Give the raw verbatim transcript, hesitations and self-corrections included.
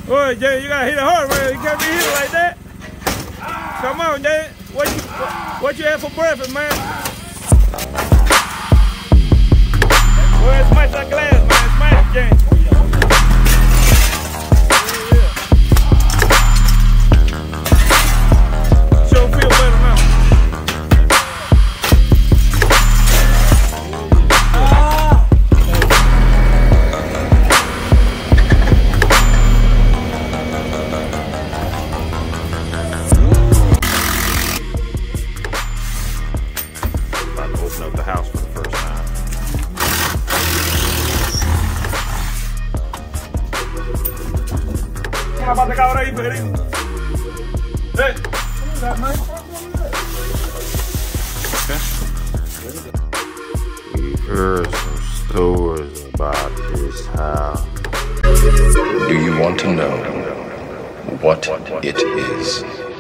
Oh, Jay, you gotta hit it hard, man. You can't be hitting like that. Come on, Jay. What you what you had for breakfast, man? Well, smash that glass, man. Smash it, Jay. Sure feel better now. Open up the house for the first time. About to go ahora ahí, Pedrito. Hey. We've heard some stories about this house. Do you want to know what it is?